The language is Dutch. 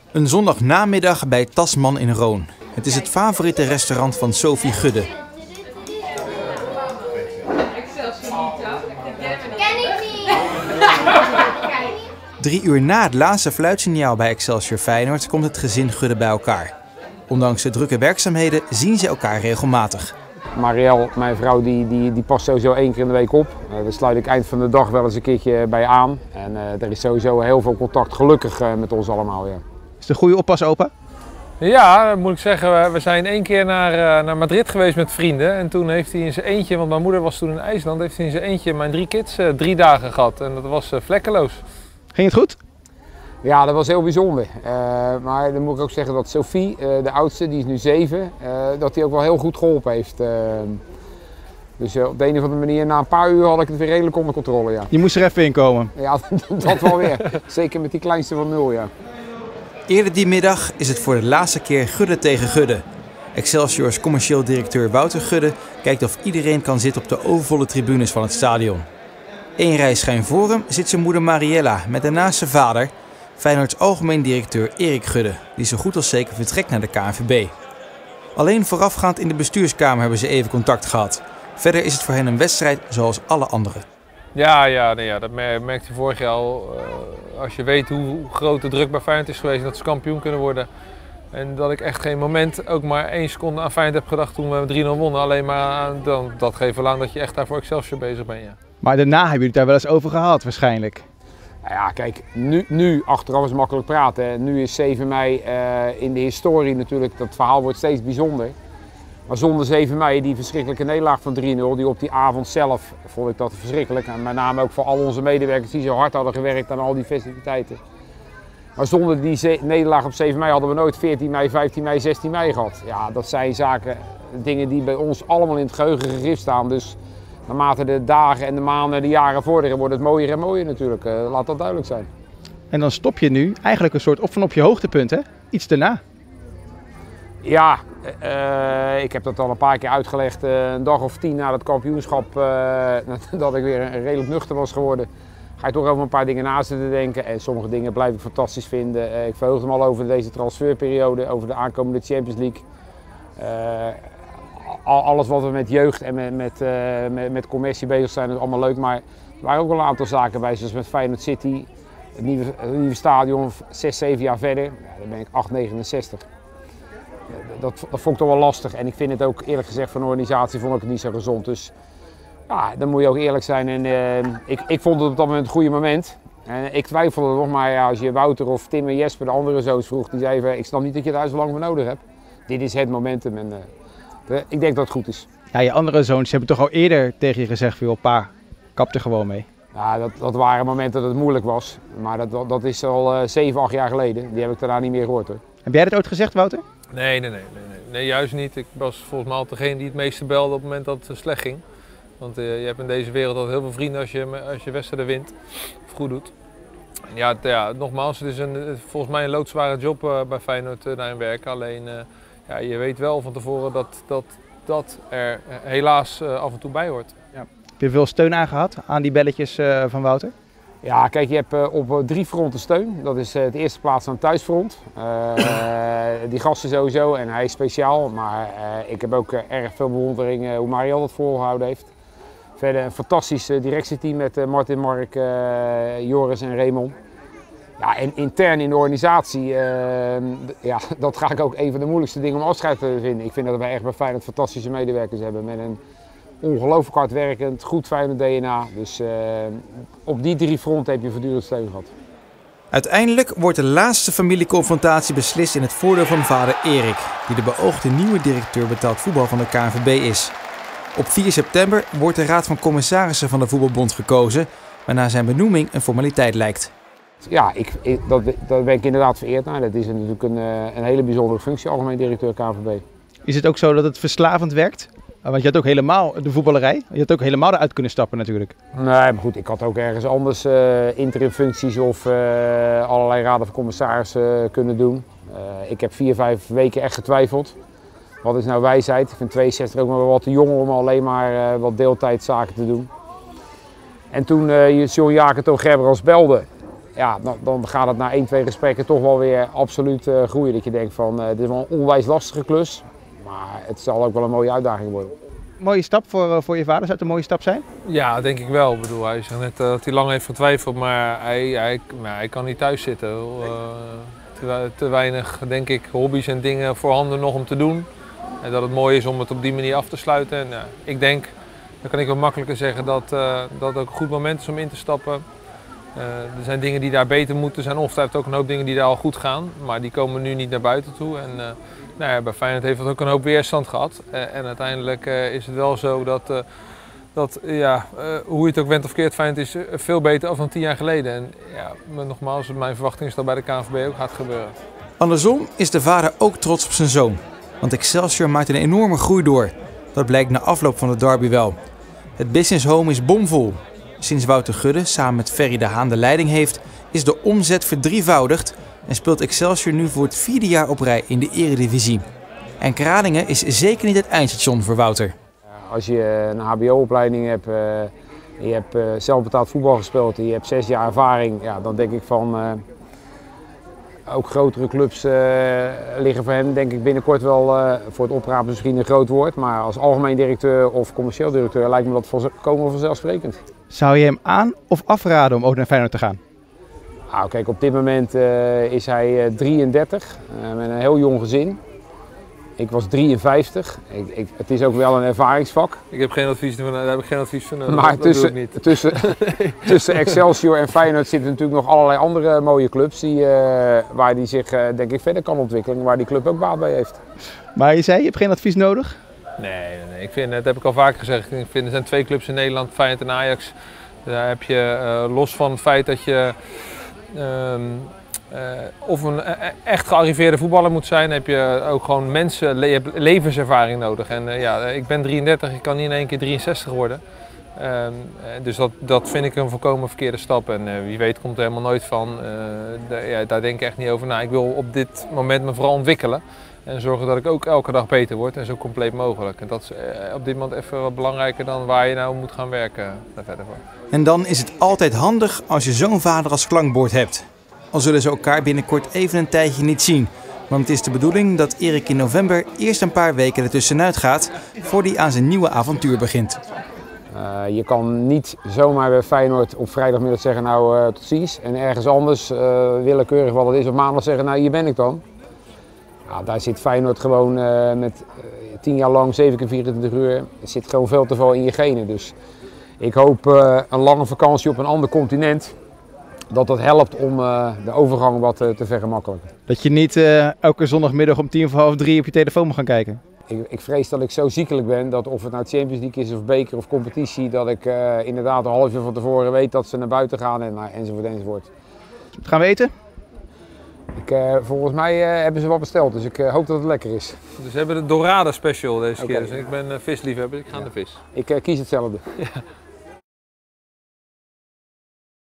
Een zondagnamiddag bij Tasman in Roon. Het is het favoriete restaurant van Sophie Gudde. Ken ik niet! 3 uur na het laatste fluitsignaal bij Excelsior Feyenoord komt het gezin Gudde bij elkaar. Ondanks de drukke werkzaamheden zien ze elkaar regelmatig. Marielle, mijn vrouw, die past sowieso 1 keer in de week op. Daar sluit ik eind van de dag wel eens een keertje bij aan. En er is sowieso heel veel contact, gelukkig, met ons allemaal. Ja. Is het een goede oppasopa? Ja, dat moet ik zeggen. We zijn 1 keer naar Madrid geweest met vrienden. En toen heeft hij in zijn eentje, want mijn moeder was toen in IJsland, heeft hij in zijn eentje mijn 3 kids 3 dagen gehad. En dat was vlekkeloos. Ging het goed? Ja, dat was heel bijzonder. Maar dan moet ik ook zeggen dat Sophie, de oudste, die is nu 7, dat die ook wel heel goed geholpen heeft. Dus op de een of andere manier, na een paar uur had ik het weer redelijk onder controle. Ja, Je moest er even in komen. ja dat wel weer. Zeker met die kleinste van 0, ja. Eerder die middag is het voor de laatste keer Gudde tegen Gudde. Excelsiors commercieel directeur Wouter Gudde kijkt of iedereen kan zitten op de overvolle tribunes van het stadion. 1 rij schuin voor hem zit zijn moeder Mariella met daarnaast zijn vader, Feyenoords algemeen directeur Erik Gudde, die zo goed als zeker vertrekt naar de KNVB. Alleen voorafgaand in de bestuurskamer hebben ze even contact gehad. Verder is het voor hen een wedstrijd zoals alle anderen. Ja, dat merkte je vorig jaar al. Als je weet hoe groot de druk bij Feyenoord is geweest en dat ze kampioen kunnen worden. En dat ik echt geen moment, ook maar 1 seconde aan Feyenoord heb gedacht toen we 3-0 wonnen. Alleen maar dat geeft wel aan dat je echt daar voor Excelsior bezig bent. Ja. Maar daarna hebben jullie het daar wel eens over gehad waarschijnlijk. Nou ja, kijk, nu achteraf is makkelijk praten. Nu is 7 mei in de historie natuurlijk, dat verhaal wordt steeds bijzonder. Maar zonder 7 mei, die verschrikkelijke nederlaag van 3-0, die op die avond zelf, vond ik dat verschrikkelijk. En met name ook voor al onze medewerkers die zo hard hadden gewerkt aan al die festiviteiten. Maar zonder die nederlaag op 7 mei hadden we nooit 14 mei, 15 mei, 16 mei gehad. Ja, dat zijn zaken, dingen die bij ons allemaal in het geheugen gegrift staan. Dus naarmate de dagen en de maanden, de jaren vorderen, wordt het mooier en mooier natuurlijk. Laat dat duidelijk zijn. En dan stop je nu eigenlijk een soort op je hoogtepunt, hè? Iets daarna. Ja, ik heb dat al een paar keer uitgelegd. Een dag of 10 na het kampioenschap, dat ik weer redelijk nuchter was geworden, ga je toch over een paar dingen na zitten denken. En sommige dingen blijf ik fantastisch vinden. Ik verheug me al over deze transferperiode, over de aankomende Champions League. Alles wat we met jeugd en met commercie bezig zijn, is allemaal leuk. Maar er waren ook wel een aantal zaken bij, zoals met Feyenoord City, het nieuwe stadion, 6, 7 jaar verder. Ja, dan ben ik 8, 69. Dat vond ik toch wel lastig. En ik vind het ook, eerlijk gezegd, van de organisatie vond ik het niet zo gezond. Dus ja, dan moet je ook eerlijk zijn. En ik vond het op dat moment een goede moment. En ik twijfelde nog, maar ja, als je Wouter of Tim en Jesper, de andere zoons, vroeg, die zeiden: ik snap niet dat je het huis zo lang voor nodig hebt. Dit is het momentum en ik denk dat het goed is. Ja, je andere zoons hebben toch al eerder tegen je gezegd: joh, pa, kap er gewoon mee. Ja, dat waren momenten dat het moeilijk was. Maar dat is al 7, 8 jaar geleden. Die heb ik daarna niet meer gehoord, hoor. Heb jij dat ooit gezegd, Wouter? Nee, juist niet. Ik was volgens mij al degene die het meeste belde op het moment dat het slecht ging. Want je hebt in deze wereld altijd heel veel vrienden als je wedstrijden wint of goed doet. En ja, nogmaals, het is volgens mij een loodzware job bij Feyenoord daarin werken. Alleen je weet wel van tevoren dat er helaas af en toe bij hoort. Ja. Heb je veel steun aangehad aan die belletjes van Wouter? Ja, kijk, je hebt op 3 fronten steun. Dat is de eerste plaats aan het thuisfront. Die gasten sowieso en hij is speciaal. Maar ik heb ook erg veel bewondering hoe Marielle dat volgehouden heeft. Verder een fantastisch directieteam met Martin, Mark, Joris en Raymond. Ja, en intern in de organisatie, dat ga ik ook een van de moeilijkste dingen om afscheid te vinden. Ik vind dat wij echt bij Feyenoord fantastische medewerkers hebben met een ongelooflijk hard werkend, goed Feyenoord DNA. Dus op die 3 fronten heb je voortdurend steun gehad. Uiteindelijk wordt de laatste familieconfrontatie beslist in het voordeel van vader Erik, die de beoogde nieuwe directeur betaald voetbal van de KNVB is. Op 4 september wordt de Raad van Commissarissen van de Voetbalbond gekozen, waarna zijn benoeming een formaliteit lijkt. Ja, dat ben ik inderdaad vereerd naar. Dat is natuurlijk een hele bijzondere functie, algemeen directeur KNVB. Is het ook zo dat het verslavend werkt? Want je had ook helemaal de voetballerij, je had ook helemaal eruit kunnen stappen natuurlijk. Nee, maar goed, ik had ook ergens anders interim functies of allerlei raden van commissarissen kunnen doen. Ik heb 4, 5 weken echt getwijfeld. Wat is nou wijsheid? Ik vind 62 ook maar wat te jong om alleen maar wat deeltijdzaken te doen. En toen John Jacob Gerbrands belde ja, dan gaat het na 1, 2 gesprekken toch wel weer absoluut groeien. Dat je denkt van, dit is wel een onwijs lastige klus, maar het zal ook wel een mooie uitdaging worden. Mooie stap voor je vader, zou het een mooie stap zijn? Ja, denk ik wel. Ik bedoel, hij zegt net dat hij lang heeft getwijfeld, maar hij kan niet thuis zitten. Te weinig, denk ik, hobby's en dingen voorhanden nog om te doen. En dat het mooi is om het op die manier af te sluiten. En, ik denk, dan kan ik wel makkelijker zeggen, dat het ook een goed moment is om in te stappen. Er zijn dingen die daar beter moeten zijn, of hij heeft ook een hoop dingen die daar al goed gaan, maar die komen nu niet naar buiten toe. En nou ja, bij Feyenoord heeft het ook een hoop weerstand gehad. En uiteindelijk is het wel zo dat hoe je het ook went of keert, Feyenoord is veel beter af dan 10 jaar geleden. En ja, maar nogmaals, mijn verwachting is dat bij de KNVB ook gaat gebeuren. Andersom is de vader ook trots op zijn zoon. Want Excelsior maakt een enorme groei door. Dat blijkt na afloop van de derby wel. Het business home is bomvol. Sinds Wouter Gudde samen met Ferry de Haan de leiding heeft, is de omzet verdrievoudigd en speelt Excelsior nu voor het 4e jaar op rij in de Eredivisie. En Kralingen is zeker niet het eindstation voor Wouter. Als je een HBO-opleiding hebt, je hebt zelf betaald voetbal gespeeld en je hebt 6 jaar ervaring, ja, dan denk ik van ook grotere clubs liggen voor hem denk ik binnenkort wel voor het oprapen misschien een groot woord. Maar als algemeen directeur of commercieel directeur lijkt me dat volkomen vanzelfsprekend. Zou je hem aan of afraden om ook naar Feyenoord te gaan? Nou, kijk, op dit moment is hij 33 met een heel jong gezin. Ik was 53. Het is ook wel een ervaringsvak. Ik heb geen advies van, daar heb ik geen advies van. Maar tussen Excelsior en Feyenoord zitten natuurlijk nog allerlei andere mooie clubs waar hij zich denk ik verder kan ontwikkelen. Waar die club ook baat bij heeft. Maar je zei, je hebt geen advies nodig? Nee. Ik vind, dat heb ik al vaker gezegd. Ik vind, er zijn 2 clubs in Nederland, Feyenoord en Ajax. Daar heb je los van het feit dat je of een echt gearriveerde voetballer moet zijn, heb je ook gewoon mensen, je hebt levenservaring nodig. En ik ben 33, ik kan niet in één keer 63 worden. Dus dat vind ik een volkomen verkeerde stap. En wie weet komt er helemaal nooit van. Daar denk ik echt niet over na. Ik wil op dit moment me vooral ontwikkelen. En zorgen dat ik ook elke dag beter word en zo compleet mogelijk. En dat is op dit moment even wat belangrijker dan waar je nou moet gaan werken daar verder voor. En dan is het altijd handig als je zo'n vader als klankbord hebt. Al zullen ze elkaar binnenkort even een tijdje niet zien. Want het is de bedoeling dat Erik in november eerst een paar weken ertussenuit gaat voordat hij aan zijn nieuwe avontuur begint. Je kan niet zomaar bij Feyenoord op vrijdagmiddag zeggen nou tot ziens. En ergens anders willekeurig wat het is op maandag zeggen nou hier ben ik dan. Ja, daar zit Feyenoord gewoon met 10 jaar lang, 7 keer 24 uur, er zit gewoon veel te veel in je genen. Dus ik hoop een lange vakantie op een ander continent, dat helpt om de overgang wat te vergemakkelijken. Dat je niet elke zondagmiddag om 2:45 op je telefoon mag gaan kijken? Ik vrees dat ik zo ziekelijk ben dat of het nou Champions League is of beker of competitie, dat ik inderdaad een half uur van tevoren weet dat ze naar buiten gaan en enzovoort. Gaan we eten? Volgens mij hebben ze wat besteld, dus ik hoop dat het lekker is. Dus we hebben de Dorada special deze keer. Okay. Dus ik ben visliefhebber, ik ga aan de vis. Ik kies hetzelfde. Ja.